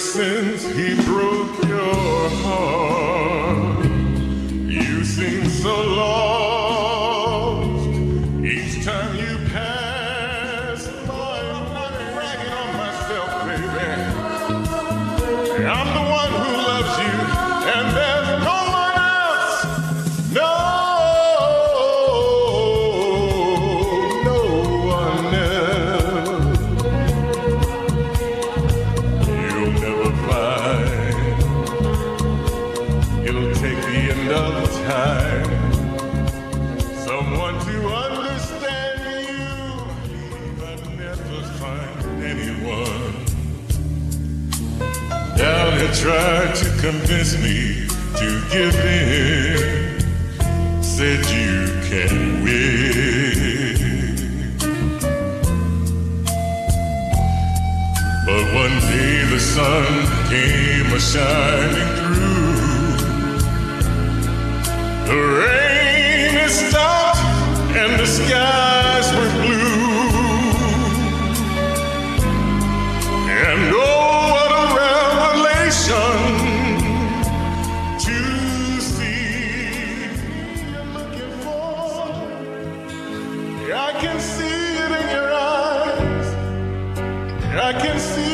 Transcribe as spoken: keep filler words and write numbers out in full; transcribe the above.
since he broke your heart. You seem so lost each time you pass by. I'm not bragging on myself, baby. I'm the one who loves you, and there's no one else. No, no one else. You'll never find. It'll take the end of time. Someone to understand you. I'd never find anyone. Now they tried to convince me to give in. Said you can't win. But one day the sun came a-shining through. The rain is stopped and the skies were blue. And oh, what a revelation to see you're looking for. I can see it in your eyes. I can see